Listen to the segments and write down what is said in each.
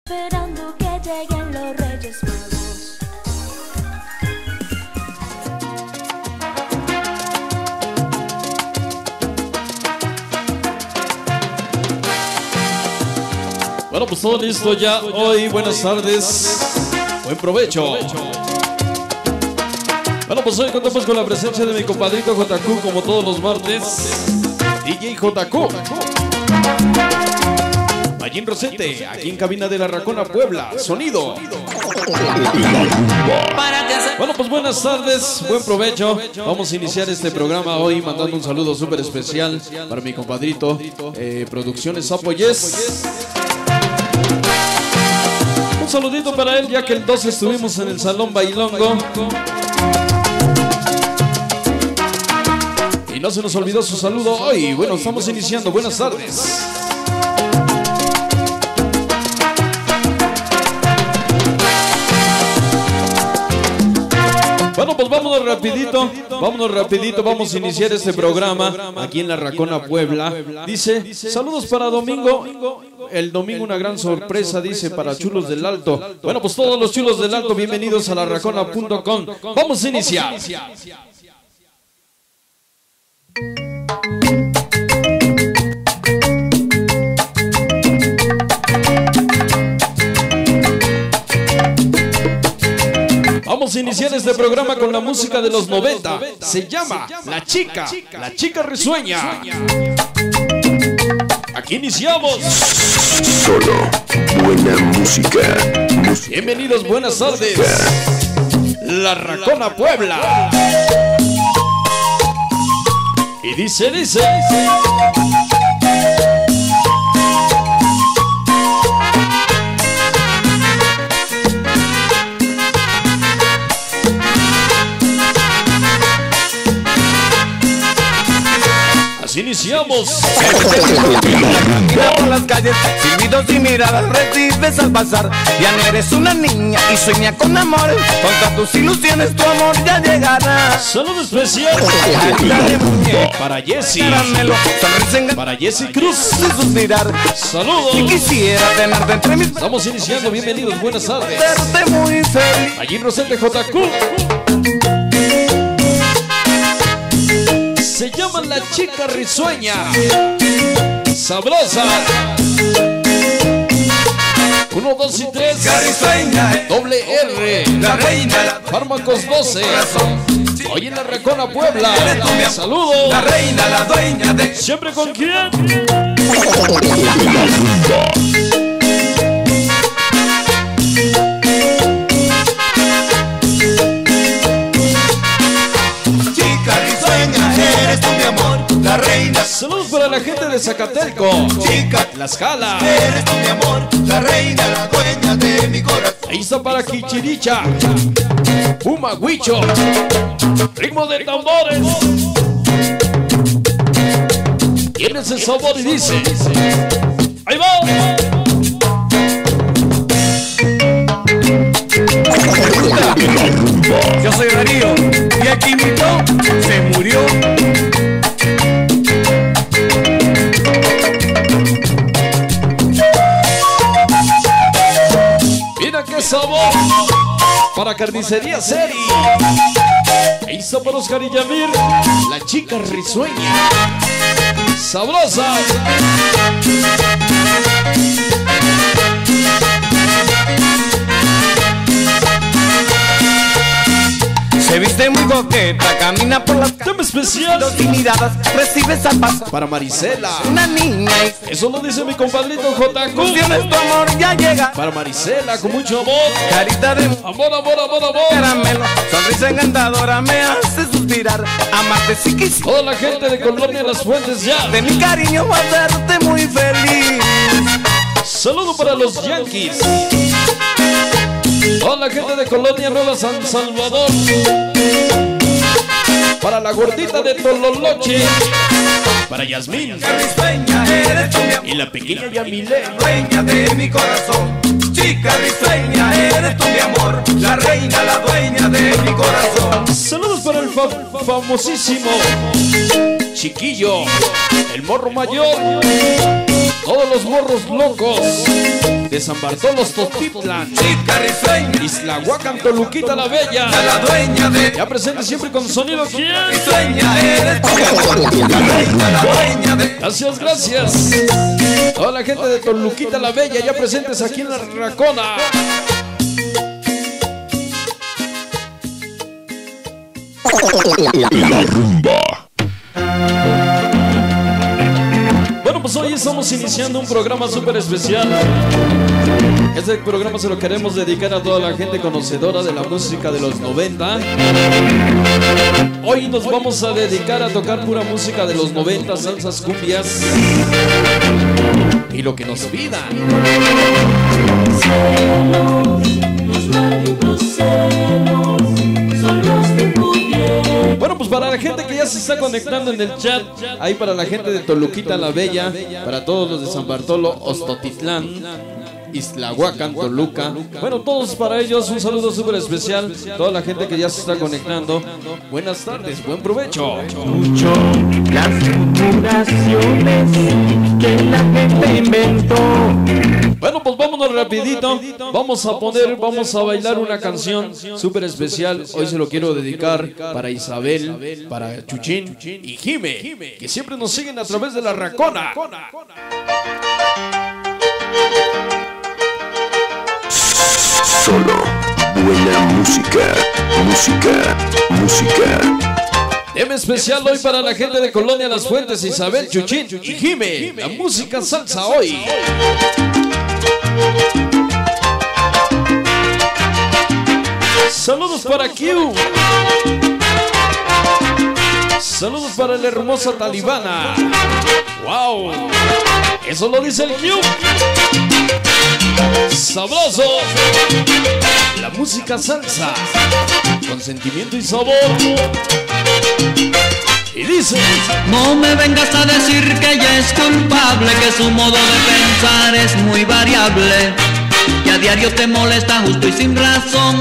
esperando que lleguen los Reyes Magos. Bueno, pues todo listo ya hoy. Buenas tardes. Buen provecho. Bueno, pues hoy contamos con la presencia de mi compadrito JQ, como todos los martes. DJ JQ. Allí en Rosete, aquí en cabina de La Racona, Puebla. Sonido. Bueno, pues buenas tardes, buen provecho. Vamos a iniciar este programa hoy mandando un saludo súper especial para mi compadrito Producciones Sapo Yes. Un saludito para él, ya que el 12 estuvimos en el Salón Bailongo. Y no se nos olvidó su saludo hoy. Bueno, estamos iniciando. Buenas tardes. Bueno, pues vámonos rapidito, vamos a iniciar este programa aquí en La Racona, Puebla. Dice, saludos para domingo, el domingo una gran sorpresa, dice, para Chulos del Alto. Bueno, pues todos los Chulos del Alto, bienvenidos a laracona.com. Vamos a iniciar. Vamos a iniciar este programa con la música de los 90. Se llama La Chica Risueña. Aquí iniciamos. Solo buena música. Bienvenidos, buenas tardes. La Racona, Puebla. Y dice. Así iniciamos. Por las calles, silbidos y miradas recibes al pasar. Ya no eres una niña y sueña con amor. Contra tus ilusiones tu amor ya llegará. Saludo especial para Jessy. Para Jessy Cruz. Suspirar. Saludos. Si quisiera tenerte entre mis brazos. Estamos iniciando, bienvenidos, buenas tardes. Verte muy feliz. Allí en Rosete JQ. Se llama La Chica Risueña. Sabrosa. 1, 2 y 3. Doble R. La reina, Fármacos 12. Hoy en La Racona, Puebla. Saludos. la reina, la dueña de. ¿Siempre con quién? Eres tú mi amor, la reina. Saludos para la gente de Zacatelco. Chica, Tlaxcala. eres tú mi amor, la reina, la dueña de mi corazón. Ahí está para Quichiricha. Puma Huicho. Ritmo de tambores. Tiene ese sabor y dice. Ahí va. Yo soy Darío y aquí mi top se murió. Mira qué sabor. Para Carnicería Seri. Ahí está para Oscar y Yamir. La Chica Risueña. Sabrosa. Se viste muy coqueta, camina por las Tema especial dos y miradas recibes al pasar. para Marisela. Una niña y Eso lo dice mi compadrito JQ. tienes tu amor ya llega. Para Marisela, con mucho amor. Carita de Amor, amor, amor, amor. caramelo, sonrisa encantadora me hace suspirar. Amarte si quisiera. Toda la gente de Colonia Las Fuentes ya. De mi cariño va a hacerte muy feliz. Saludo para los Yankees. Toda la gente de Colonia Nueva San Salvador. Para la gordita de Tololoche. Para Yasmín. Risueña, eres tú mi amor, Y la pequeña Yamile. dueña de mi corazón. Chica risueña, eres tú mi amor, la reina, la dueña de mi corazón. Saludos para el famosísimo Chiquillo, el morro mayor, todos los morros locos de San Bartolo, Totitlan, Islahuacan, Toluquita la Bella, ya presente siempre con sonido. ¿Quién? Gracias, gracias. Toda la gente de Toluquita la Bella, ya presentes aquí en la Racona. La rumba. Bueno, pues hoy estamos iniciando un programa súper especial. Este programa se lo queremos dedicar a toda la gente conocedora de la música de los 90. Hoy nos vamos a dedicar a tocar pura música de los 90, salsas, cumbias y lo que nos pida. Bueno, pues para la gente que ya se está conectando en el chat, ahí para la gente de Toluquita la Bella, para todos los de San Bartolo, Ostotitlán, Islahuacan, Toluca, bueno, todos para ellos un saludo súper especial. Toda la gente que ya se está conectando, buenas tardes, buen provecho. Escucho las murmuraciones que la gente inventó. Bueno, pues vámonos rapidito. Vamos a bailar una canción súper especial. Hoy se lo quiero dedicar para Isabel, para Chuchín y Jime, que siempre nos siguen a través de la Racona. Solo buena música, música, música. Tema especial hoy para la gente de Colonia Las Fuentes, Isabel, Chuchín y Jime. La música salsa hoy. Saludos para Q. Saludos para la hermosa Talibana. Wow, eso lo dice el Q. Sabroso. La música salsa con sentimiento y sabor. Y dice: no me vengas a decir que ella es culpable, que su modo de pensar es muy variable, que a diario te molesta justo y sin razón,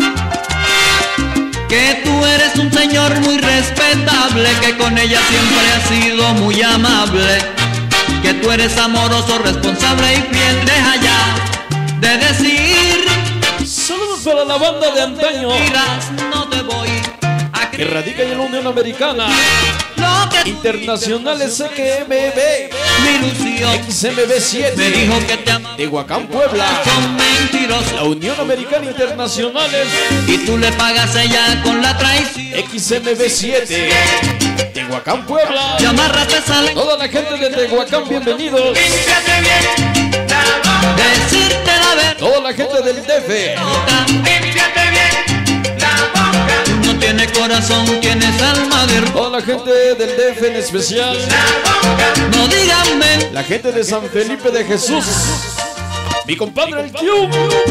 que tú eres un señor muy respetable, que con ella siempre has sido muy amable, que tú eres amoroso, responsable y fiel. Deja ya de decir. Saludos para la banda de antaño Mentiras, no te voy a que radica en la Unión Americana. Lo que tú Internacional SQMB, mi ilusión XMB7 me dijo que te amaba. Tehuacán, Puebla. Son mentirosos. La Unión Americana Internacionales, Y tú le pagas a ella con la traición. XMB7 Tehuacán, Puebla. Y amárrate salen. Toda la gente de Tehuacán, bienvenidos. Límpiate bien la boca. Decirte la verdad. Toda la gente del DF, Límpiate bien la boca. Tú no tienes corazón, tienes alma de toda la gente del DF en especial, no díganme. la gente de San Felipe de Jesús, mi compadre el Q.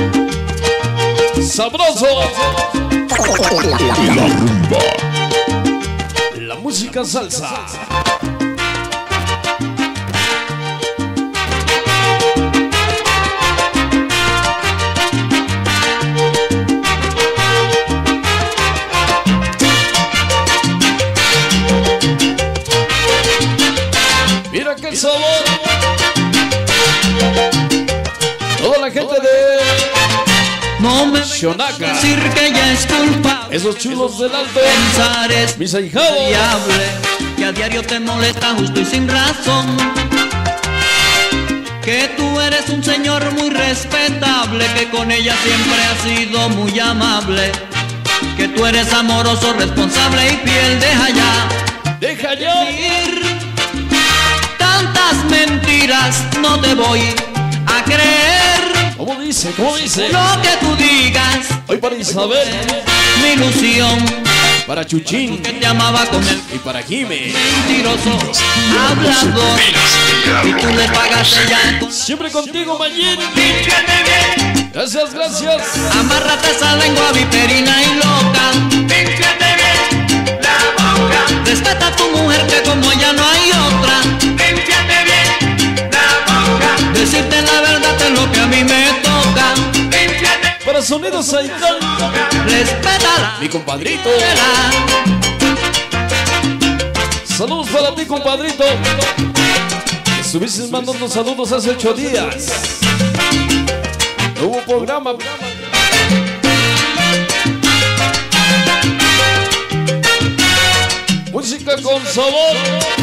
Sabroso. La rumba. La música salsa. Mira qué sabor. Toda la gente de No me Xonaca, decir que ella es culpable. esos chulos del alto, Pensar es mis ahijados. diable, que a diario te molesta justo y sin razón, que tú eres un señor muy respetable, que con ella siempre has sido muy amable, que tú eres amoroso, responsable y fiel. Deja ya Deja ya. ir tantas mentiras, no te voy a creer ¿Cómo dice? ¿Cómo dice? lo que tú digas. Hoy para Isabel, Mi ilusión, para Chuchín que te amaba con el y para Jime. mentiroso hablador, y tú le pagas a ella con... Siempre contigo, Mayín. Gracias, gracias. Amárrate esa lengua viperina y loca. Límpiate bien la boca. Respeta a tu mujer, que como ella no hay otra. Límpiate bien la boca. Decirte la verdad es lo que a mí me toca. Límpiate. Para Sonidos Aitán, Respétala. mi compadrito. Saludos para ti, compadrito. Estuviste mandando saludos hace 8 días. No hubo programa. Música con sabor.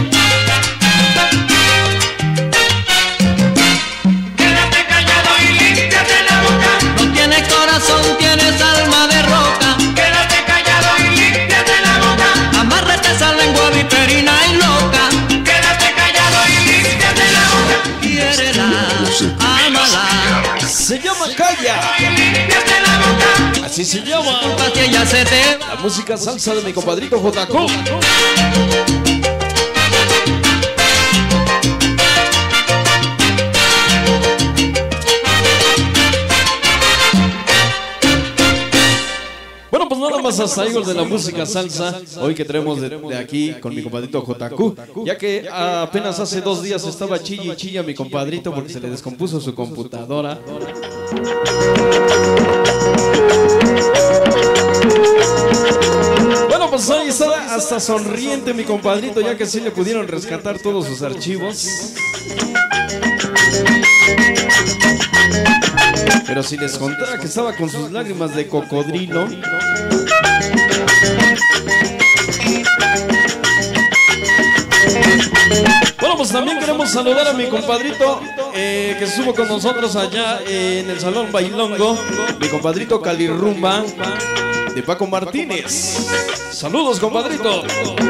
Quédate callado y límpiate la boca. No tienes corazón, tienes alma de roca. Quédate callado y límpiate la boca. Amárrate esa lengua viperina y loca. Quédate callado y límpiate la boca. Quiérela, ámala. Se llama Calla. Límpiate la boca. Así se llama. Disculpa si ella se te va. La música salsa de mi compadrito JQ. Bueno, pues nada más hasta ahí de la música salsa. Hoy que traemos de aquí con mi compadrito JQ. Ya que apenas hace 2 días estaba chilla y chilla mi compadrito porque se le descompuso su computadora. Bueno, pues ahí está hasta sonriente mi compadrito, ya que sí le pudieron rescatar todos sus archivos. Pero si les contara que estaba con sus lágrimas de cocodrilo. Bueno, pues también queremos saludar a mi compadrito que estuvo con nosotros allá en el Salón Bailongo. Mi compadrito Calirrumba de Paco Martínez. Saludos, compadrito.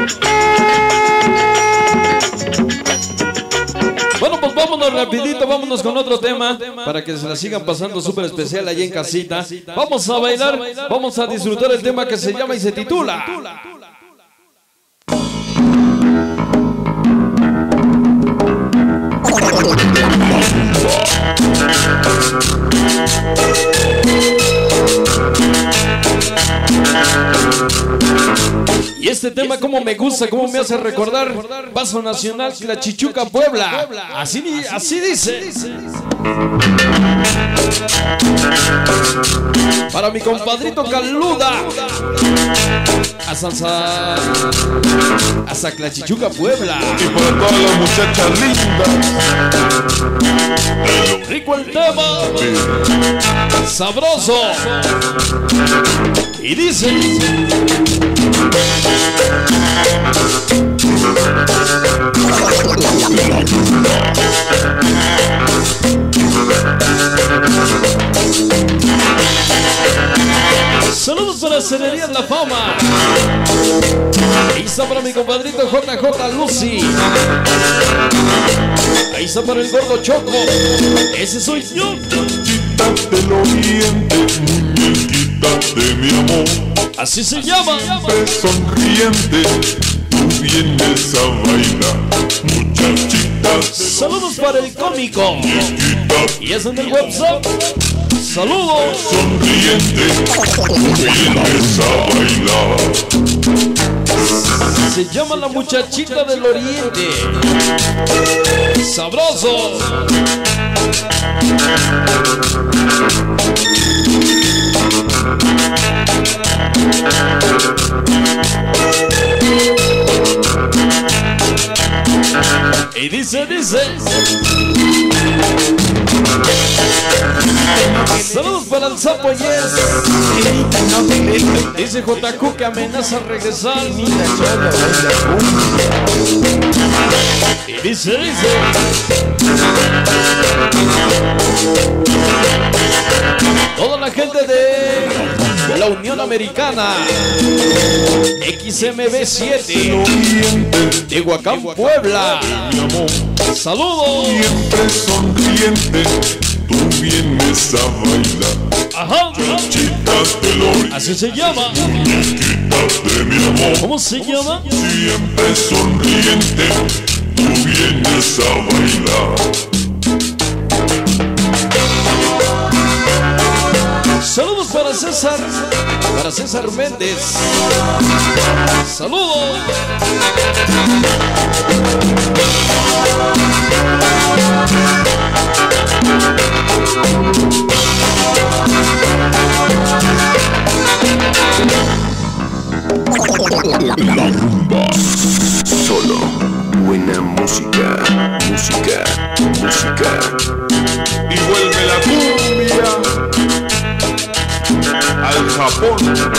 Bueno, pues vámonos rapidito, vámonos con otro tema para que se la sigan pasando súper especial allá en casita. Vamos a bailar, vamos a disfrutar el tema que se llama y se titula Y este tema como me gusta, como me hace recordar Paso Nacional, La Chichuca, Puebla. Así dice. Para mi compadrito Caluda, hasta Tlachichuca, Puebla. Y para todas las muchachas lindas. Rico el tema, sabroso. Y dice: saludos para Cerería La Fama. Ahí está para mi compadrito JJ Lucy. Ahí está para el gordo Choco. Ese soy yo. Muchachita del oriente, muñequita de mi amor. Así se llama. Siempre sonriente, tú vienes a bailar. Muchachita del Saludos para el cómico. Y es en el WhatsApp. Saludos. sonriente, tú vienes a bailar. Se llama La Muchachita del Oriente. Sabroso. Y dice. Saludos para el Sapo Yes. Dice JQ que amenaza regresar. Y dice. Toda la gente de la Unión Americana, XMB7, Tehuacán, Puebla. Saludos. Siempre sonriente, tú vienes a bailar. Ajá. Chicas del oriente, Así se llama. muñequitas de mi amor. ¿Cómo se llama? Siempre sonriente, tú vienes a bailar. Saludos para César Méndez. Saludos. La rumba Solo buena música, música, música. Y vuelve la cumbia al Japón.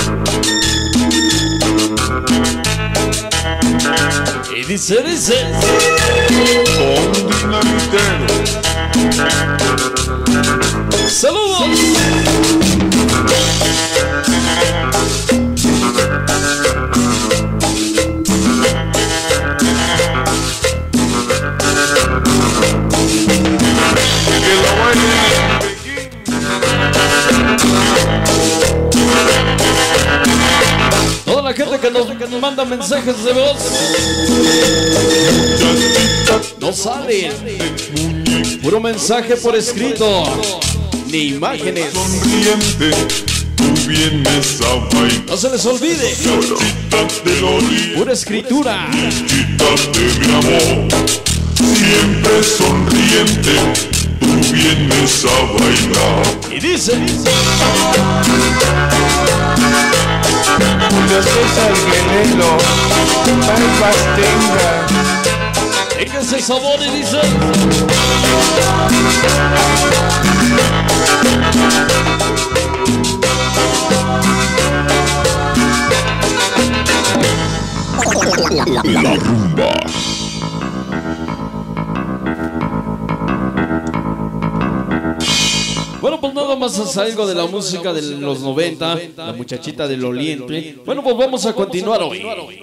Y dice, Con Dinamitero. ¡saludos! Que lo bailen en Pekín. Toda la gente que nos manda mensajes de voz no salen. Puro mensaje por escrito, ni imágenes. Sonriente, tú vienes a bailar. No se les olvide, Muchachita del oriente, pura escritura. muchachita de mi amor. Siempre sonriente, tú vienes a bailar. Y dice, Julio César Guerrero, Paz tenga. tenga ese sabor y dice. La rumba. Bueno, pues nada más es algo de la música de los 90, la muchachita del oriente. Bueno, pues vamos a continuar hoy.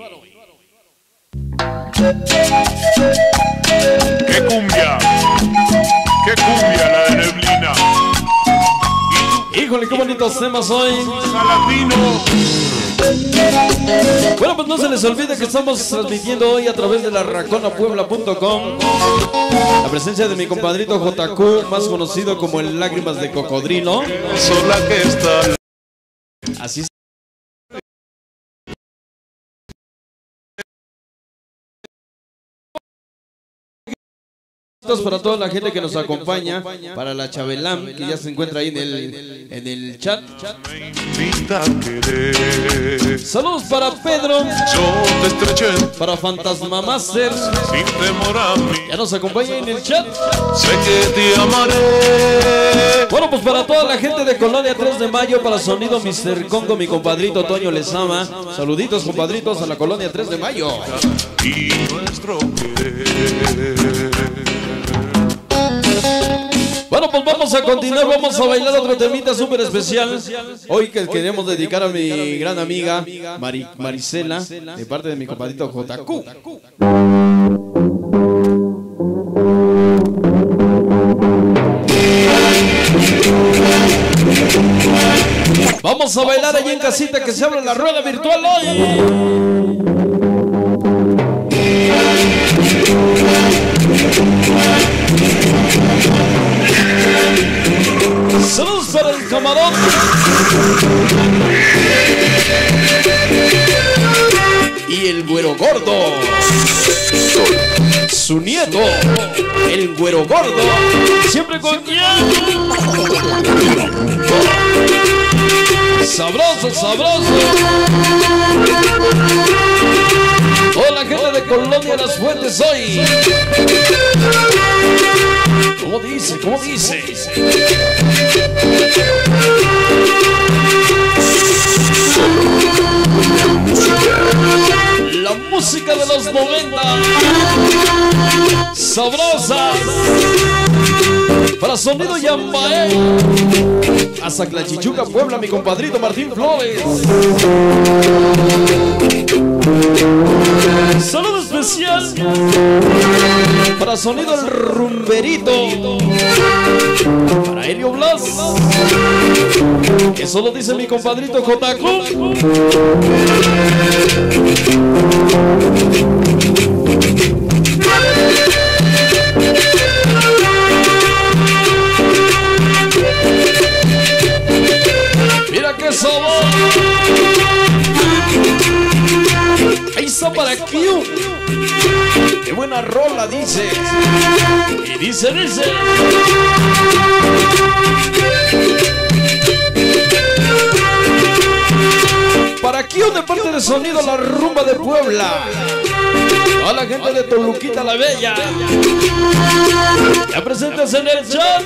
¡Qué cumbia! ¡Qué cumbia la de Neblina! Híjole, qué bonitos temas hoy. ¡Salatino! Bueno, pues no se les olvide que estamos transmitiendo hoy a través de la raconapuebla.com la presencia de mi compadrito JQ, más conocido como el Lágrimas de Cocodrilo. Sola que está. Así es. Para toda la gente que nos acompaña, para la Chabelán, que ya se encuentra ahí en el chat. Invita a querer. Saludos para Pedro, Yo te estreché para Fantasma Master, sin temor a mí. ya nos acompaña en el chat. Sé que te amaré. Bueno, pues para toda la gente de Colonia 3 de Mayo, para Sonido Mr. Congo, mi compadrito Toño Lezama. Saluditos, compadritos, a la Colonia 3 de Mayo. Y nuestro querer. Bueno, pues vamos a continuar, vamos a bailar otro temita súper especial. Hoy que queremos dedicar a mi gran amiga Marisela, de parte de mi compadrito JQ. Vamos a bailar allí en casita, que se abre la rueda virtual hoy. Saludos para el camarón y el güero gordo, su nieto, el güero gordo, siempre con sabroso, sabroso. Toda la gente de Colonia Las Fuentes hoy. ¿Cómo dice? ¿Cómo dice? La música de los 90. Sabrosa. Para Sonido Yambaé. Hasta Clachichuca, Puebla, mi compadrito Martín Flores. Saludo especial para Sonido El Rumberito, para Helio Blas, eso lo dice mi compadrito JQ. Mira qué sabor. Ahí está para Q. Qué buena rola, dice. Y dice. Para Q de parte de Sonido La Rumba de Puebla. Toda la gente de Toluquita la Bella. Ya presentes en el chat.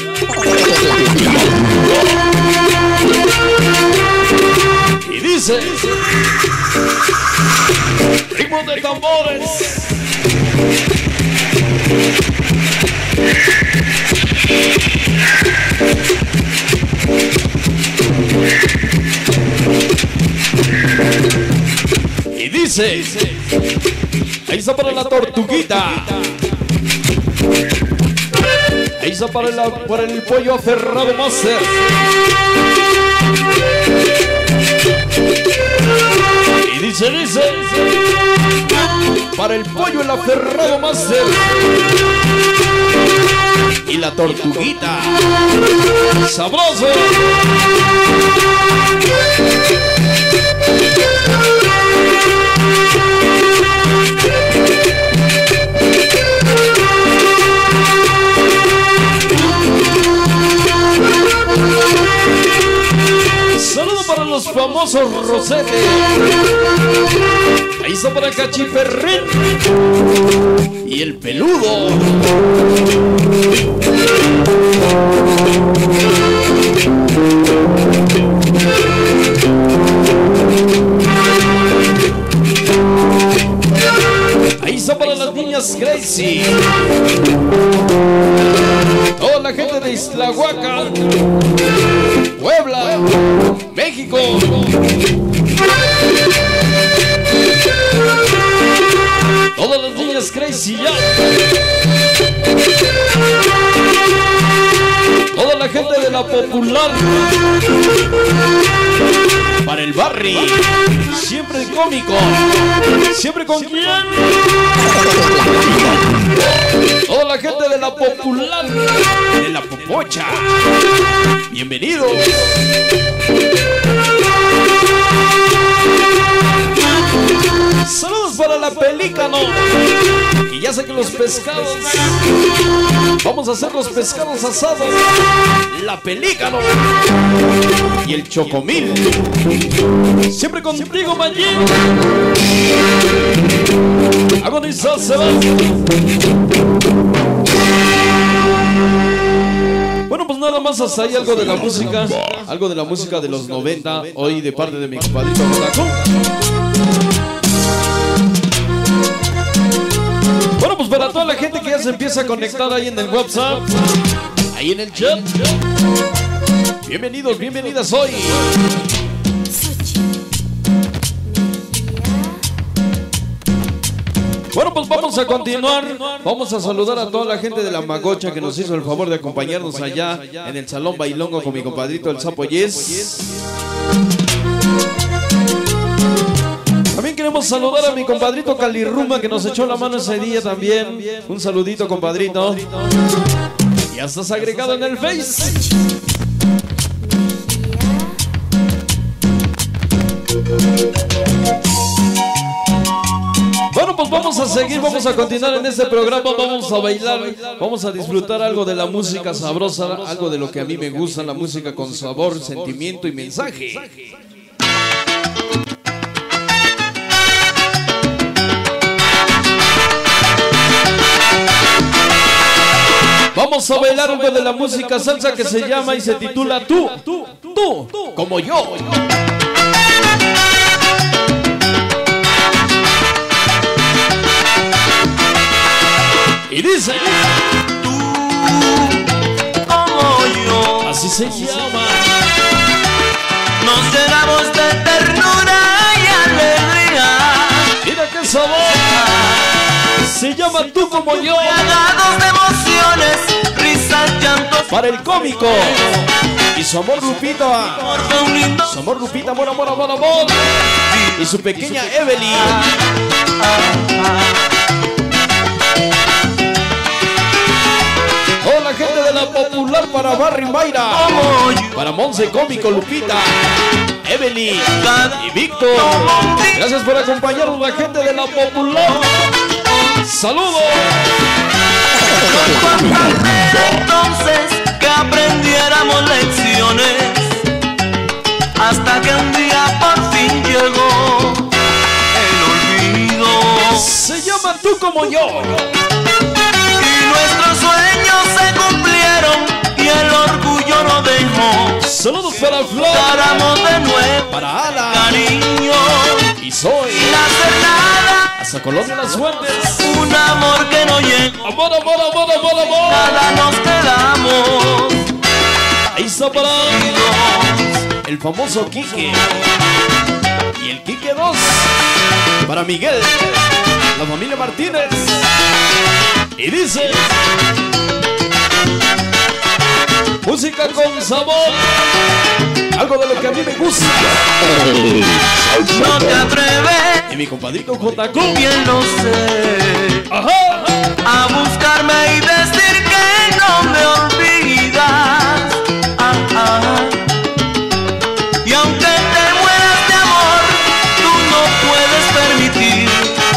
Y dice: ritmo de tambores. Y dice: ahí está para la tortuguita. Ahí está para el pollo aferrado Master. Y dice: para el pollo el aferrado Master. Y la tortuguita. Sabroso. Saludo para los famosos Rosete. Ahí está para Cachiperrín y el Peludo. Ahí está para las niñas Crazy. Toda la gente de Islahuaca, Puebla, México. Todas las niñas Crazy ya. Toda la gente de la Popular. Para el Barry. Siempre cómico. Siempre con quién. Toda la gente de la Popular. De la Popocha. Bienvenidos. Saludos para la Pelícano. Y ya sé que los pescados, vamos a hacer los pescados asados. La Pelícano y el Chocomil. Siempre contigo, Mayín. Agonizar se va. Bueno, pues nada más hasta ahí algo de la música. Algo de la música de los 90. Hoy de parte de mi compadrito Rodaco. Bueno, pues para toda la gente que ya se empieza a conectar ahí en el WhatsApp, ahí en el chat, bienvenidos, bienvenidas hoy. Bueno, pues vamos a continuar. Vamos a saludar a toda la gente de la Magocha que nos hizo el favor de acompañarnos allá en el Salón Bailongo con mi compadrito el Sapo Yes. También queremos saludar a mi compadrito Calirrumba que nos echó la mano ese día también. Un saludito, compadrito. Ya estás agregado en el Face. Bueno, pues vamos a seguir, vamos a continuar en este programa, vamos a bailar, vamos a disfrutar algo de la música sabrosa, algo de lo que a mí me gusta, la música con sabor, sentimiento y mensaje. Vamos a bailar algo de la música salsa que se llama y se titula Tú, como yo. Y dice: tú, como yo, así se llama. nos llenamos de ternura y alegría, Mira qué sabor. Se llama Tú como yo. plagados de emociones, risas, llantos, Para el cómico y su amor Lupita. amor fue un lindo. Su amor Lupita, amor, amor, amor, amor. Y su pequeña Evelyn. Toda la gente de la Popular para Barry Mayra. Para Monse Cómico, Lupita, Evelyn y Víctor. Gracias por acompañarnos, la gente de la Popular. ¡Saludos! Entonces que aprendiéramos lecciones, hasta que un día por fin llegó el olvido. Se llama llama Tú Como Yo. Y nuestros sueños se cumplieron y el orgullo no dejó. Saludos para Flor, Daramos de nuevo para Ala cariño y Soy, sin hacer nada. hasta Colonia Las Fuentes. Un amor que no llegó. Amor, amor, amor, amor, amor. Nada nos quedamos. Ahí está para el famoso Quique y el Quique 2. Para Miguel, la familia Martínez. Y dice: música con sabor, algo de lo que a mí me gusta. No te atreves, Y mi compadrito JQ, bien lo sé, ajá, a buscarme y decir que no me olvidas. Y aunque te mueras de amor, tú no puedes permitir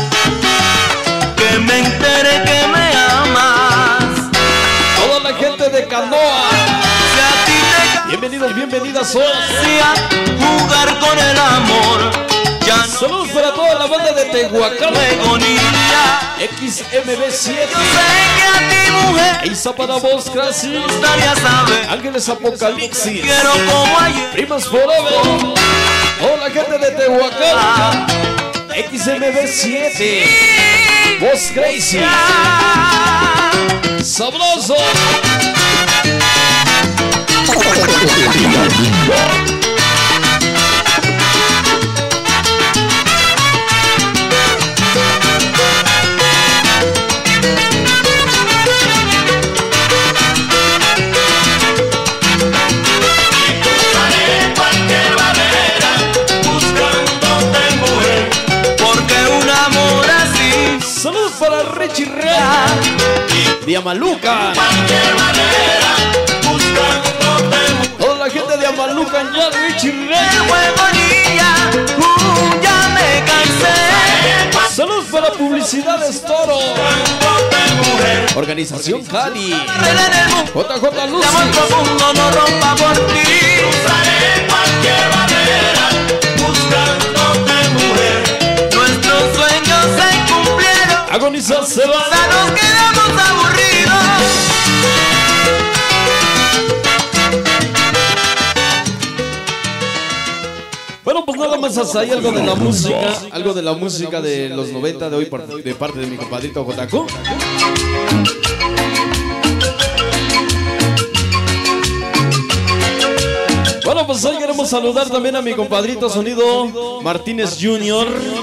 que me entere que me amas. toda la gente de Canoa, Si a ti te bienvenidos, bienvenidas hoy. hacía jugar con el amor, ya no Saludos para toda la banda de Tehuacán, juego niña. XMB7. Yo sé que a ti, mujer, Ahí está para vos, Crasi, me gustaría saber. Ángeles Apocalipsis, Quiero como ayer. Primas Forever, toda la gente de Tehuacán, XMB7, Voz Crazy, sabroso. Porque un amor así Saludos para Richie Rey, de Amaluca, toda la gente de Amaluca, ya Richie Rey. juego niña. Ya me cansé. Saludos para Publicidades Toro, Organización Cali, En el mundo JJ de amor Lucy, profundo no rompa por ti. Nuestros sueños se cumplieron. Agonizar se va. Ya nos quedamos aburridos. Bueno, pues nada más hasta ahí algo de la música de los 90 de hoy de parte de mi compadrito JQ. Bueno, pues hoy queremos saludar también a mi compadrito Sonido Martínez Jr.,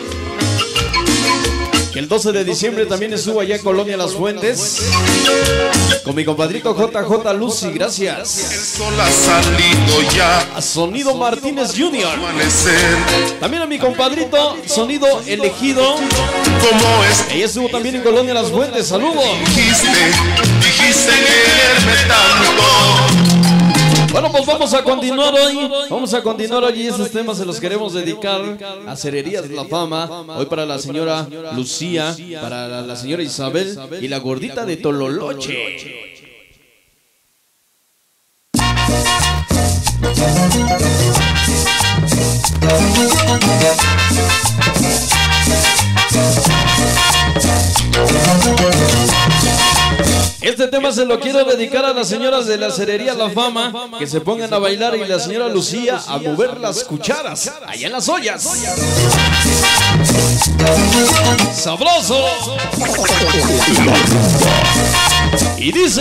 que el 12 de diciembre también estuvo allá en Colonia Las Fuentes con mi compadrito JJ Lucy. Gracias El sol ha salido ya a Sonido Martínez Jr., amanecer. también a mi compadrito Sonido Elegido, Como es ella estuvo también en Colonia Las Fuentes. Saludos. dijiste quererme tanto. Bueno, pues vamos a continuar hoy y esos temas se los queremos dedicar a Cererías La Fama, hoy para la señora Lucía, para la señora Isabel y la gordita de Tololoche. Este tema se lo quiero dedicar a las señoras de la Cerería La Fama, que se pongan a bailar, y la señora Lucía a mover las cucharas allá en las ollas. ¡Sabroso! Y dice: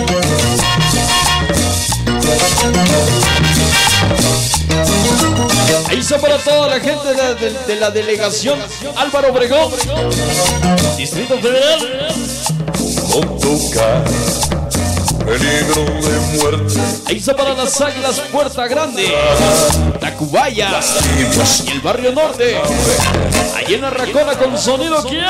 ahí está para toda la gente de la delegación Álvaro Obregón, Distrito Federal. Con tocar peligro de muerte. Ahí está para las Águilas Puerta Grande, Tacubaya y el Barrio Norte. Allí en la Racona con sonido, ¿quién?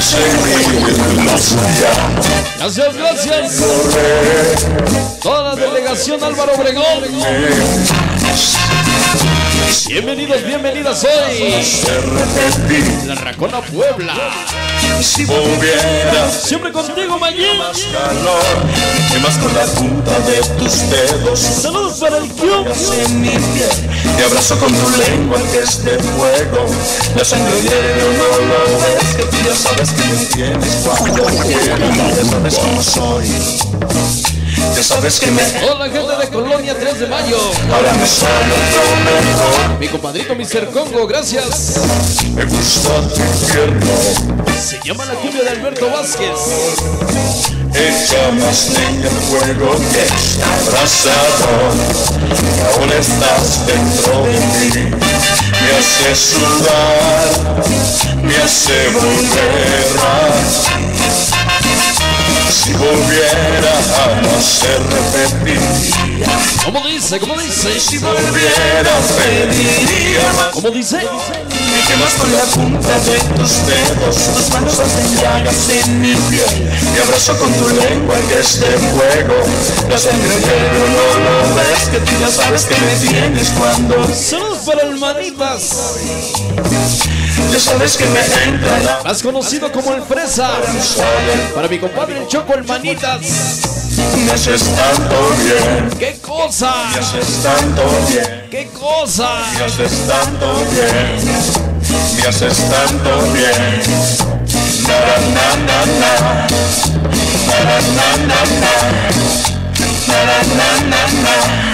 Gracias, gracias. Toda la delegación Álvaro Obregón. Bienvenidos, bienvenidas hoy. La Racona Puebla. Si volvieras, Siempre contigo, Mayín. más calor, me quemas con la punta de tus dedos. Saludos para el Q. En mi piel, te abrazo con tu lengua que es de fuego. La sangre hierve, no lo ves, que tú ya sabes que me tienes cuando quieras. Ya sabes cómo soy. Ya sabes que me... Hola, gente de Colonia 3 de Mayo. Ahora me sale lo mejor. Mi compadrito Mr. Congo, gracias. Me gusta tu infierno. Se llama La Cumbia de Alberto Vázquez. Echa más leña al fuego que está abrazado. Aún estás dentro de mí. Me hace sudar, me hace volver a... Si volviera a no ser repetiría. ¿Cómo dice? ¿Cómo dice? Si volviera pediría más. ¿Cómo dice? Me quemas con la punta de tus dedos. Tus manos hacen llagas en mi piel. Te abrazo con tu lengua que es de fuego. La sangre hierve, no lo ves, que tú ya sabes que me tienes cuando... Saludos para el Manitas. Ya sabes que me entra la... Más conocido como el Fresa. Para mi compadre el Choco, el Manitas. Me haces tanto bien. ¡Qué cosa! Me haces tanto bien. ¡Qué cosa! Me haces tanto bien. Me haces tanto bien. Na na na na. Na na na na. Na na na na.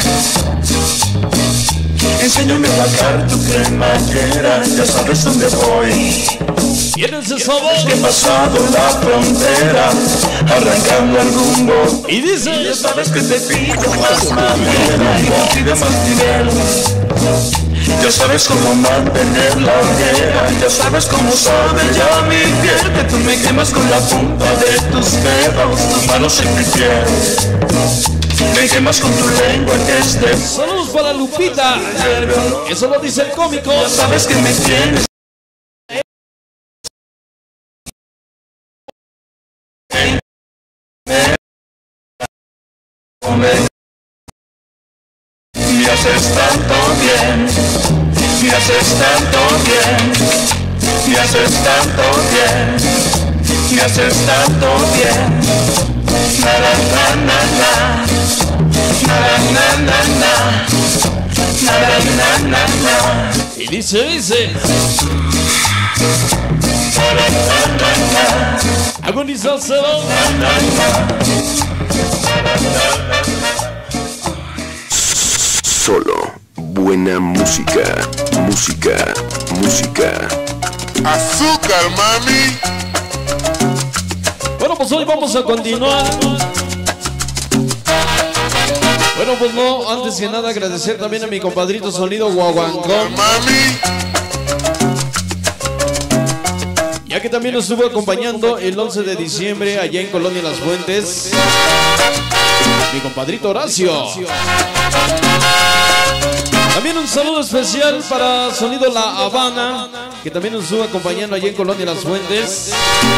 Enséñame a bajar tu cremallera. Ya sabes dónde voy. ¿Tienes ese sabor? He pasado la frontera, arrancando el rumbo. Y dice... Ya sabes que te pido más madera y te pido más nivel. Ya sabes cómo mantener la hoguera. Ya sabes cómo sabe ya mi piel. Que tú me quemas con la punta de tus dedos. Tus manos en mi piel. Me quemas con tu lengua que es de... Saludos para Lupita. Eso lo dice el cómico. Ya sabes que me tienes. Me haces tanto bien, me haces tanto bien, me haces tanto bien, me haces tanto bien. Na na na na, na na na na, na na na na. Y dice... Agonizárselo. Solo buena música, música, música. Azúcar, mami. Bueno, pues hoy vamos a continuar. Bueno, pues no, antes que nada agradecer también a mi compadrito Sonido Guaguancó, Mami. ya que también nos estuvo acompañando el 11 de diciembre allá en Colonia Las Fuentes, mi compadrito Horacio. También un saludo especial para Sonido La Habana, que también nos estuvo acompañando allá en Colonia Las Fuentes.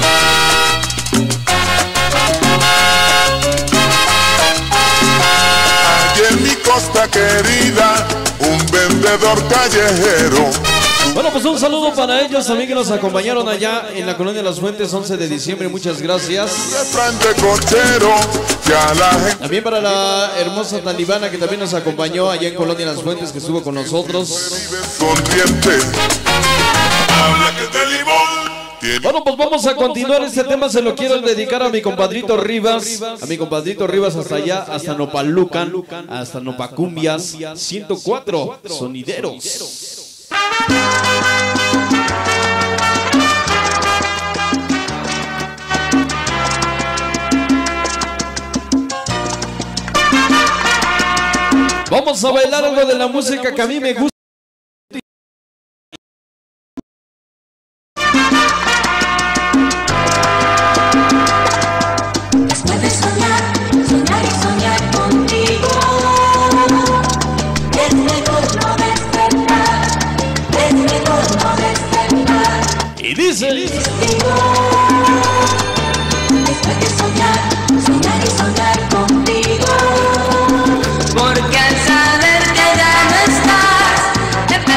Aquí en mi costa querida, un vendedor callejero. Bueno, pues un saludo para ellos también que nos acompañaron allá en la Colonia Las Fuentes 11 de diciembre. Muchas gracias. De cochero, ya la gente También para la hermosa talibana que también nos acompañó allá en Colonia Las Fuentes, que estuvo con nosotros. sonriente. Habla que te limón. Bueno, pues vamos a continuar. Este tema se lo quiero dedicar a mi compadrito Rivas. A mi compadrito Rivas hasta allá, hasta Nopalucan, hasta Nopacumbias, 104 sonideros. Vamos a bailar algo de la música que a mí me gusta. Después de soñar, soñar y soñar contigo, es mejor no despertar, es mejor no despertar. Y dice... Después de soñar, soñar y soñar contigo, porque al saber que ya no estás,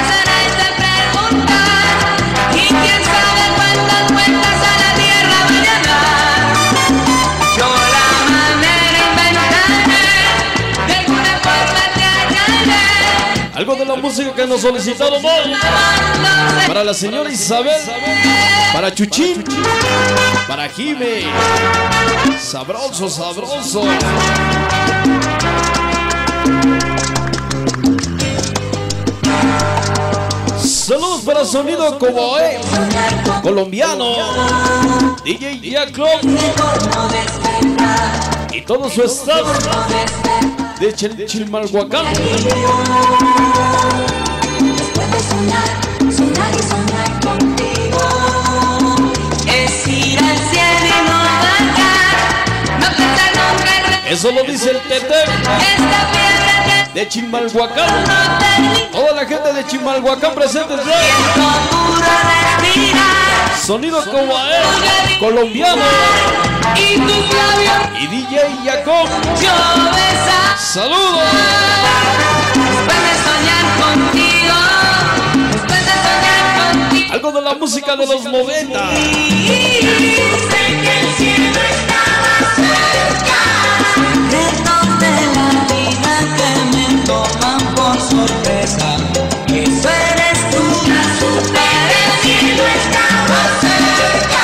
Algo de la música que nos solicitaron hoy. Para la señora Isabel, para Chuchín, para Jime. Sabroso, sabroso. Saludos para Sonido Coboé, colombiano, DJ Jacob y todo su estado de Chilmalhuacán. Después de soñar, soñar y soñar contigo, es ir al cielo y no bajar, no pensar nunca en Eso lo dice el Tete esta piedra de Chilmalhuacán. no termina. Toda la gente de Chilmalhuacán presente. Puro respirar Sonido Coboé, colombiano y tus labios y DJ Jacob. yo besar. Saludos. Después de soñar contigo, después de soñar contigo. Algo de la música de los 90. Sé que el cielo estaba cerca. Retos de la vida que me toman por sorpresa. Eso eres tú. Pero el cielo estaba cerca.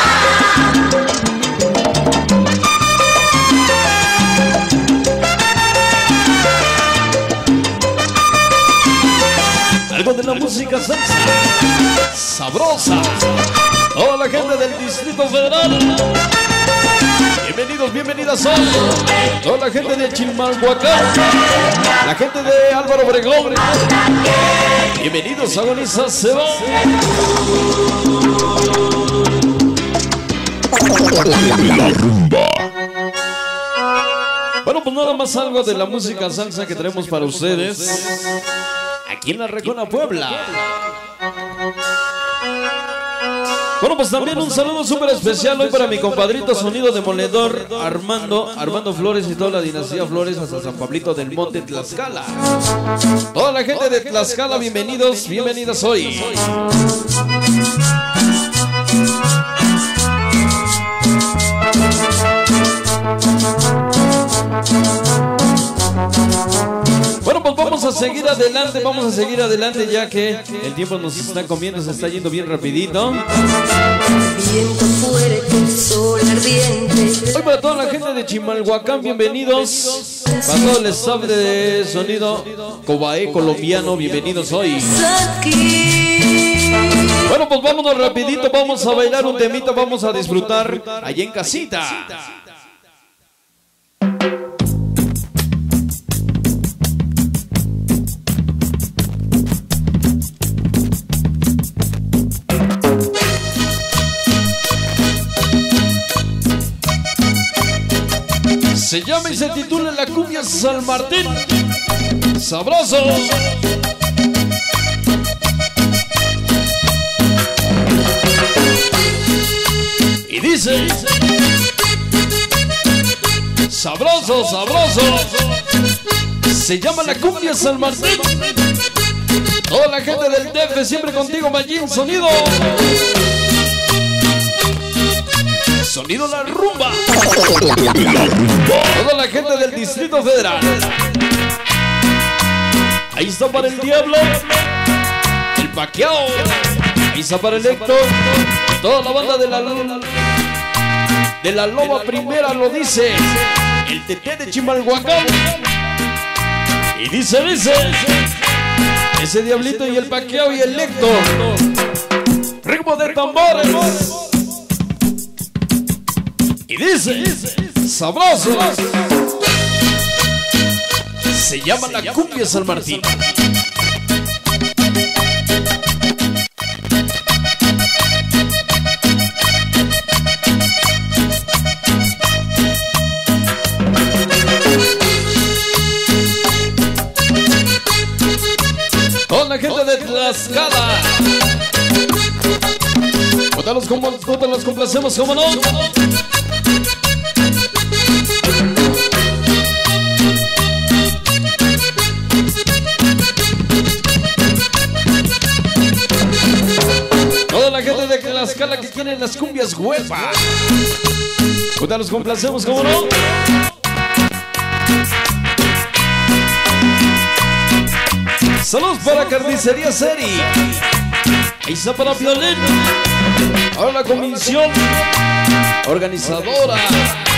Algo de la música salsa sabrosa. Toda la gente del Distrito Federal. Bienvenidos, bienvenidas son. Toda la gente de Chilmalhuacán. La gente de Álvaro Obregón. Bienvenidos a Agoniza Seba. La rumba. Bueno, pues nada más algo de la música salsa que tenemos para ustedes aquí en la Racona Puebla. Bueno, pues también un saludo súper especial hoy para mi compadrito Sonido Demoledor, Armando Flores y toda la dinastía Flores hasta San Pablito del Monte, Tlaxcala. Toda la gente de Tlaxcala, bienvenidos, bienvenidas hoy. Bueno, pues vamos a seguir adelante ya que el tiempo nos está comiendo, se está yendo bien rapidito. Viento fuerte, sol ardiente. Hoy para toda la gente de Chimalhuacán, bienvenidos. Para todo el staff de Sonido Coboé colombiano, bienvenidos hoy. Aquí. Bueno, pues vámonos rapidito, vamos a bailar un temita, vamos a disfrutar allá en casita. Se llama y se titula La Cumbia San Martín. Sabroso. Y dice: sabroso, sabroso. Se llama La Cumbia San Martín. Toda la gente del DF siempre contigo, Mayín. Sonido. Sonido La Rumba. Toda la gente del Distrito Federal. Ahí está para el Diablo, el Paquiao. Ahí está para el Héctor. Toda la banda de la Loba Primera lo dice. El Tete de Chimalhuacán. Y dice, ese Diablito y el Paquiao y el Héctor. Ritmo de tambores. Y dice, sabroso. Se llama La Cumbia San Martín. Con la gente de Tlaxcala. ¿Cómo los complacemos? ¿Cómo no? Toda la gente de Tlaxcala que tienen las cumbias huevas. ¿Cómo los complacemos? ¿Cómo no? Saludos para Carnicería Seri. Ahí está para Violín. Ahora la comisión organizadora.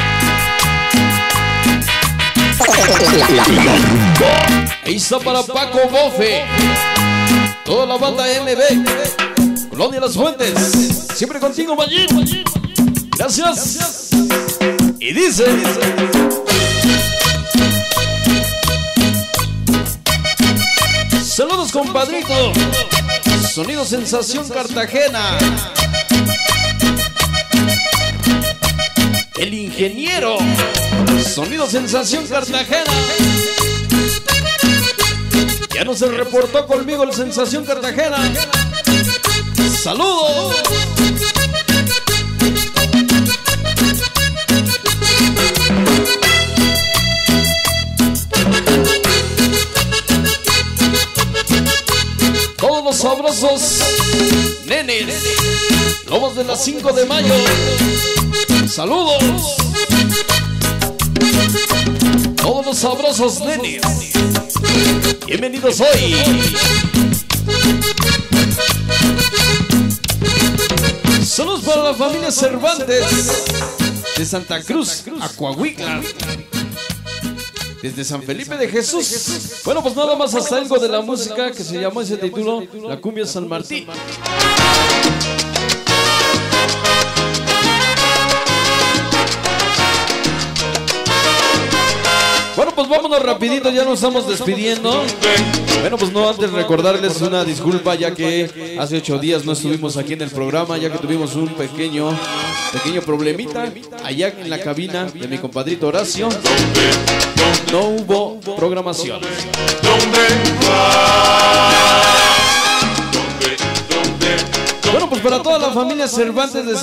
Ahí está para Paco Bofe. Toda la banda MB. Colonia Las Fuentes. Siempre contigo, Mayín. Gracias. Y dice... Saludos, compadrito. Sonido Sensación Cartagena. El ingeniero. Sonido Sensación Cartagena. Ya no se reportó conmigo el Sensación Cartagena. Saludos. Todos los sabrosos nenes, lobos de las 5 de mayo. Saludos. Todos los sabrosos nenes, bienvenidos hoy. Saludos para la familia Cervantes de Santa Cruz a Coahuila. Desde San Felipe de Jesús. Bueno, pues nada más hasta algo de la música que se llamó ese título, La Cumbia San Martín. Bueno, pues vámonos rapidito, ya nos estamos despidiendo. Bueno, pues no antes recordarles una disculpa, ya que hace 8 días no estuvimos aquí en el programa, ya que tuvimos un pequeño problemita allá en la cabina de mi compadrito Horacio. No hubo programación. Bueno, pues para toda la familia Cervantes de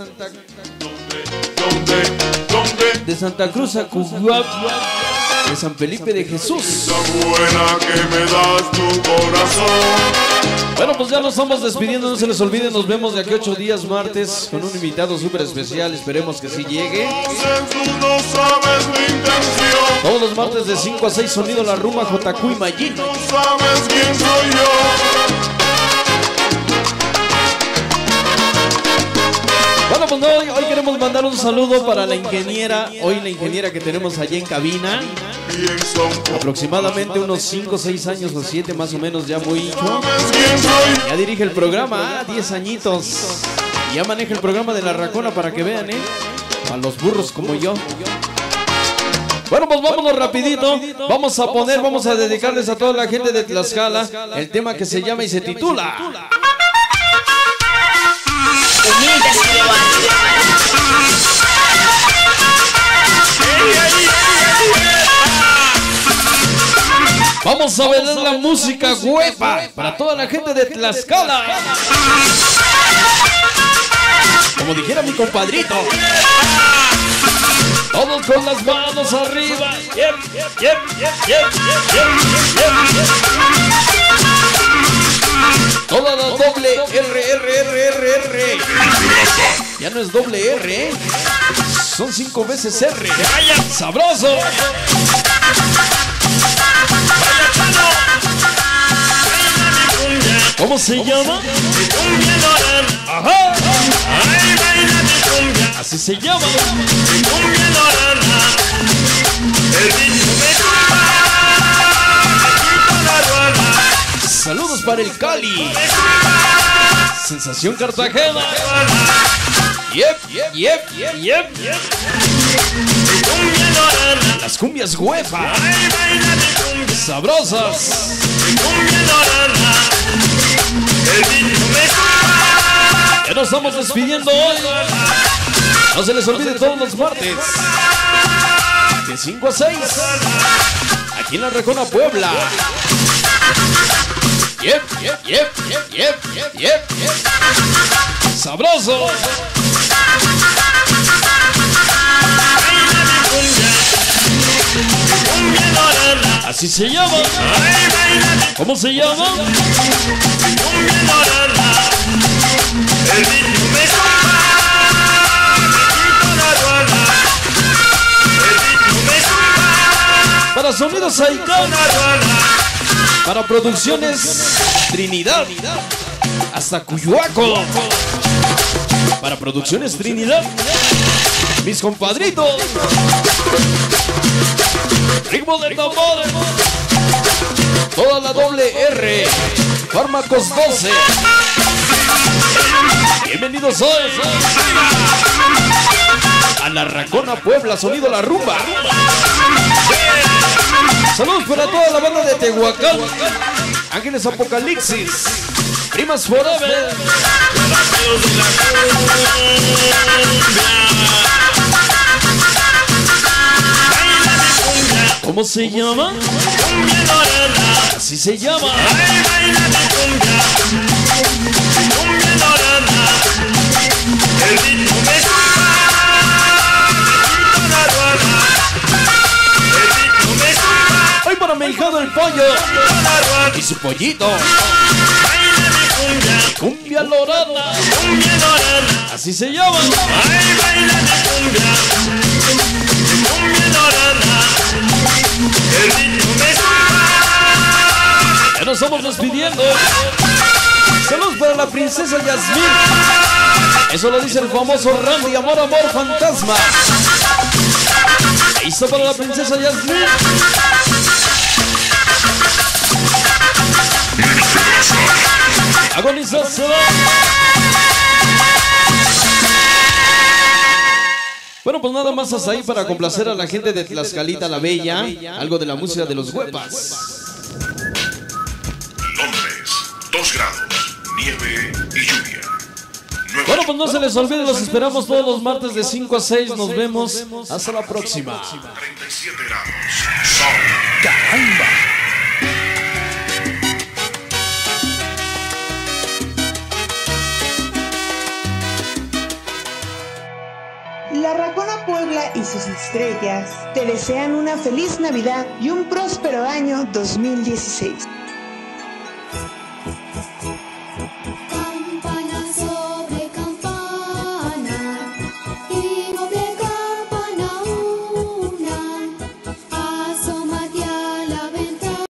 Santa Cruz a Cuguap, de San Felipe de Jesús. Bueno, pues ya nos estamos despidiendo, no se les olvide, nos vemos de aquí 8 días martes con un invitado súper especial, esperemos que sí llegue. Todos los martes de 5 a 6, Sonido La Rumba, JQ y Mayín. Bueno, pues no, hoy queremos mandar un saludo para la ingeniera, hoy la ingeniera que tenemos allá en cabina, aproximadamente unos 5 o 6 años o 7 más o menos, ya muy hincho. Ya dirige el programa, 10 añitos, ya maneja el programa de La Racona para que vean, a los burros como yo. Bueno, pues vámonos rapidito, vamos a dedicarles a toda la gente de Tlaxcala el tema que se llama y se titula Humildes y Vamos a ver la música huepa para toda la gente de Tlaxcala. Como dijera mi compadrito, todos con las manos arriba. Toda la doble R. Ya no es doble R, son 5 veces R. ¡Sabroso! ¿Cómo se llama? ¡Ajá! Así se llama. Saludos para el Cali. Sensación Cartagena. Yep. Las cumbias huepa. Sabrosas. Ya nos estamos despidiendo hoy. No se les olvide todos los martes de 5 a 6 aquí en La Racona, Puebla. Yep. Sabroso. Así se llama. ¿Cómo se llama? Para Sonido Saicón, Para Producciones Trinidad, hasta Cuyoaco. Para Producciones Trinidad, mis compadritos. Ritmo del tambor. Toda la doble R. Fármacos 12. Bienvenidos hoy a la Racona Puebla, sonido La Rumba. Saludos para toda la banda de Tehuacán, Ángeles Apocalipsis, Primas Forever. ¿Cómo se llama? Así se llama. Hoy para mi hijado el pollo y su pollito. Cumbia Lorana, así se llama. Ya nos estamos despidiendo. Saludos para la princesa Yasmín. Eso lo dice el famoso Randy. Amor, amor, fantasma. Hizo para la princesa Yasmín. Agonización. Bueno, pues nada más hasta ahí para complacer a la gente de Tlaxcalita la Bella. Algo de la música de los Huepas. Londres, 2 grados, nieve y lluvia. Bueno, pues no se les olvide, los esperamos todos los martes de 5 a 6. Nos vemos. Hasta la próxima. 37 grados, sol. ¡Caramba! La Racona Puebla y sus estrellas te desean una feliz Navidad y un próspero año 2016.